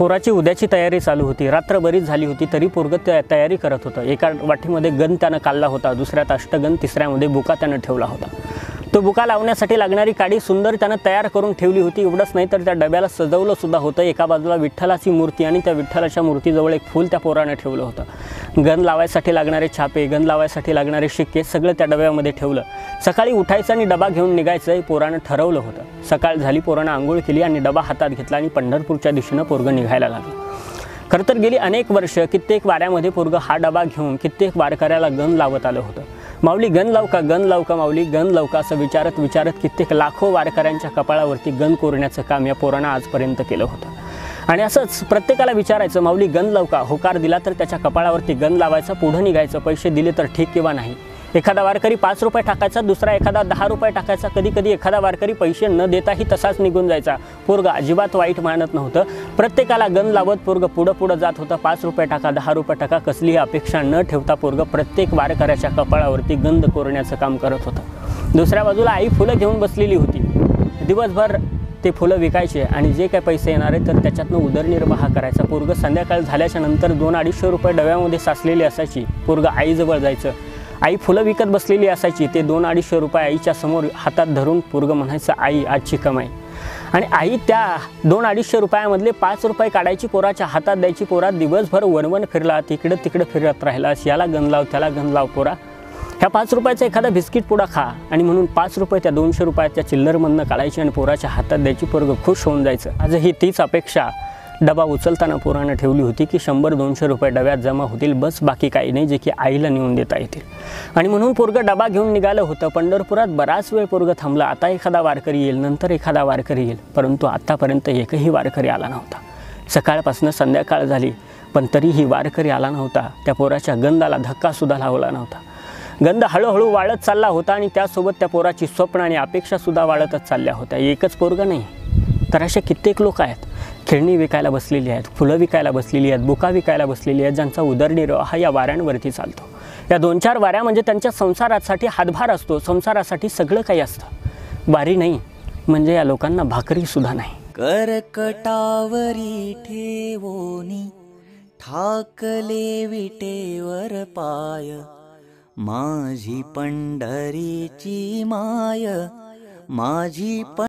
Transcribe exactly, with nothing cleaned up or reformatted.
पोराची उद्याची तयारी चालू होती। रात्र बरीच झाली होती तरी पोरग तयारी करत होतं। एका वाटीमध्ये गण त्यानं काढला होता, दुसऱ्यात अष्टगण, तिसऱ्यामध्ये बुका त्यानं ठेवला होता। तो बुका लावण्यासाठी लागणारी काडी सुंदर त्यानं तयार करून ठेवली होती। एवढंच नाही तर त्या डब्याला सजवलं सुद्धा होतं। एका बाजूला विठ्ठलाची मूर्ती आणि त्या विठ्ठलाच्या मूर्तीजवळ एक फूल त्या पोरानं ठेवलं होतं। गण लावायसाठी लागणारे छापे, गण लावायसाठी लागणारे शिक्के सगळं त्या डब्यामध्ये ठेवलं। सकाळी उठायचं आणि डबा घेऊन निघायचं हे पोरानं ठरवलं होतं। सकाळ झाली, पोरानं आंघोळ केली आणि डबा हातात घेतला आणि पंढरपूरच्या दिशेनं पोरगं निघायला लागलं। खरं तर गेली अनेक वर्ष कित्येक वाऱ्यामध्ये पोरगं हा डबा घेऊन कित्येक वारकऱ्याला गण लावत आलं होतं। माऊली गण लावू का, गण लावू का, माऊली गण लावू का असं विचारत विचारत कित्येक लाखो वारकऱ्यांच्या कपाळावरती गण कोरण्याचं काम या पोरानं आजपर्यंत केलं होतं। आणि असंच प्रत्येकाला विचारायचं, माऊली गण लावू का, होकार दिला तर त्याच्या कपाळावरती गण लावायचा, पुढं निघायचं, पैसे दिले तर ठीक किंवा नाही। एखादा वारकरी पाच रुपये टाकायचा, दुसरा एखादा दहा रुपये टाकायचा, कधी कधी एखादा वारकरी पैसे न देताही तसाच निघून जायचा। पोरगं अजिबात वाईट मानत नव्हतं। प्रत्येकाला गण लावत पोरगं पुढं पुढं जात होतं। पाच रुपये टाका, दहा रुपये टाका, कसलीही अपेक्षा न ठेवता पोरगं प्रत्येक वारकऱ्याच्या कपाळावरती गंध कोरण्याचं काम करत होतं। दुसऱ्या बाजूला आई फुलं घेऊन बसलेली होती। दिवसभर ते फुलं विकायचे आणि जे काही पैसे येणार आहे तर त्याच्यातनं उदरनिर्वाह करायचा। पोरगं संध्याकाळ झाल्याच्या नंतर दोन अडीचशे रुपये डब्यामध्ये साचलेली असायची। पोरगं आईजवळ जायचं, आई फुलं विकत बसलेली असायची। ते दोन अडीचशे रुपये आईच्या समोर हातात धरून पोरगं म्हणायचं, आई आजची कमाई। आणि आई त्या दोन अडीचशे रुपयामधले पाच रुपये काढायची, पोराच्या हातात द्यायची। पोरा दिवसभर वणवण फिरला, तिकडं तिकडं फिरत राहिला, याला गण लाव, त्याला गण लाव, पोरा ह्या पाच रुपयाचा एखादा बिस्किट पुडा खा। आणि म्हणून पाच रुपये त्या दोनशे रुपयाच्या चिल्लरमधनं काढायची आणि पोराच्या हातात द्यायची। पोरगं खुश होऊन जायचं। आजही तीच अपेक्षा डबा उचलताना पोरानं ठेवली होती की शंभर दोनशे रुपये डब्यात जमा होतील, बस बाकी काही नाही, जे की आईला नेऊन देता येतील। आणि म्हणून पोरगं डबा घेऊन निघालं होतं। पंढरपुरात बराच वेळ पोरगं थांबला। आता एखादा वारकरी येईल, नंतर एखादा वारकरी येईल, परंतु आतापर्यंत एकही वारकरी आला नव्हता। सकाळपासून संध्याकाळ झाली पण तरीही वारकरी आला नव्हता। त्या पोराच्या गंधाला धक्कासुद्धा लावला नव्हता। गंध हळूहळू वाढत चालला होता आणि त्यासोबत त्या पोराची स्वप्न आणि अपेक्षासुद्धा वाढतच चालल्या होत्या। एकच पोरगं नाही तर असे कित्येक लोक आहेत, खेळणी विकायला बसलेली आहेत, फुलं विकायला बसलेली आहेत, बुका विकायला बसलेली आहेत, ज्यांचा उदरनिर्वाह या वाऱ्यांवरती चालतो। या दोन चार वाऱ्या म्हणजे त्यांच्या संसारासाठी हातभार असतो, संसारासाठी सगळं काही असतं। वारी नाही म्हणजे या लोकांना भाकरीसुद्धा नाही। करकटावरी ठेवोनी ठाकले विटेवर पाय, माझी पंढरीची माय, माझी